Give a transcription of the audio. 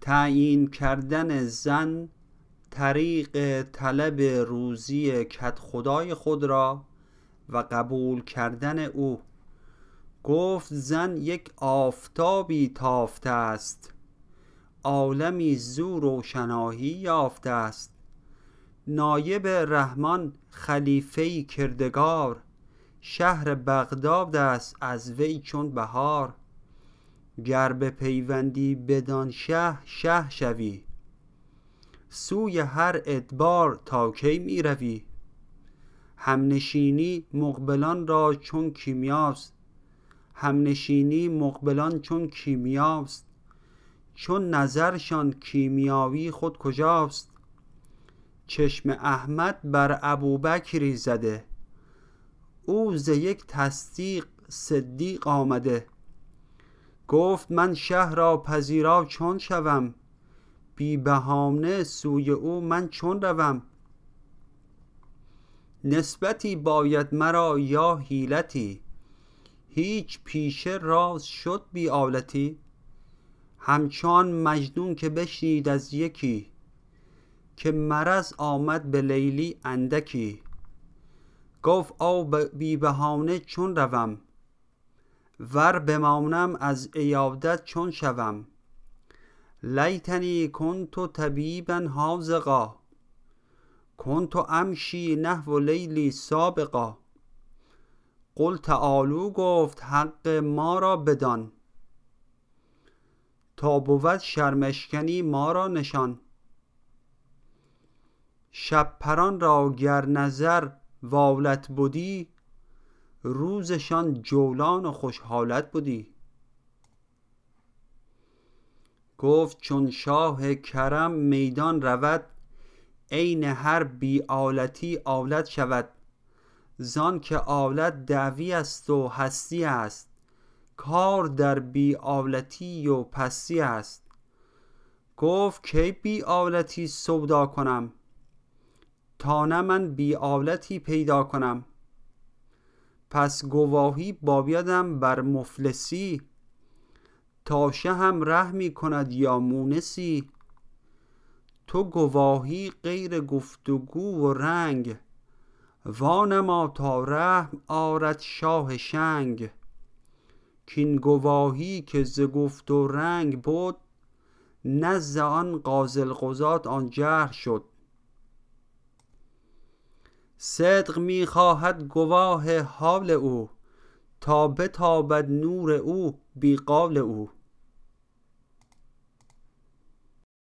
تعیین کردن زن طریق طلب روزی کدخدای خود را و قبول کردن او. گفت زن یک آفتابی تافته است، عالمی زو روشنایی یافته است. نایب رحمان خلیفه‌ای کردگار، شهر بغداد است از وی چون بهار. گر بپیوندی بدان شه شوی، سوی هر ادبار تا کی می روی. همنشینی مقبلان را چون کیمیاست، همنشینی مقبلان چون کیمیاست. چون نظرشان کیمیاوی خود کجاست؟ چشم احمد بر ابوبکری زده، او ز یک تصدیق صدیق آمده. گفت من شه را پذیرا چون شوم، بی بهانه سوی او من چون روم. نسبتی باید مرا یا حیلتی، هیچ پیشه راز شد بی آلتی. همچون مجنون که بشنید از یکی، که مرض آمد به لیلی اندکی. گفت او بی بهانه چون روم، ور بمانم از عیادت چون شوم. لیتنی کنت طبیبا حاذقا، کنت امشی نحو لیلی سابقا. قل تعالوا، گفت حق ما را بدان، تا بود شرمشکنی ما را نشان. شب پران را گر نظر والت بودی، روزشان جولان و خوشحالت بودی. گفت چون شاه کرم میدان رود، عین هر بی آلتی آلت شود. زان که آلت دعوی است و هستی است، کار در بی آلتی و پستی است. گفت کی بی آلتی سودا کنم، تا نه من بی آلتی پیدا کنم. پس گواهی بایدم بر مفلسی، تا شهم رحمی کند یا مونسی. تو گواهی غیر گفتگو و رنگ، وانما تا رحم آرد شاه شنگ. کین گواهی که ز گفت و رنگ بود، نزد آن قاضی القضات آن جرح شد. صدق می خواهد گواه حال او، تا بتابد نور او بی قال او.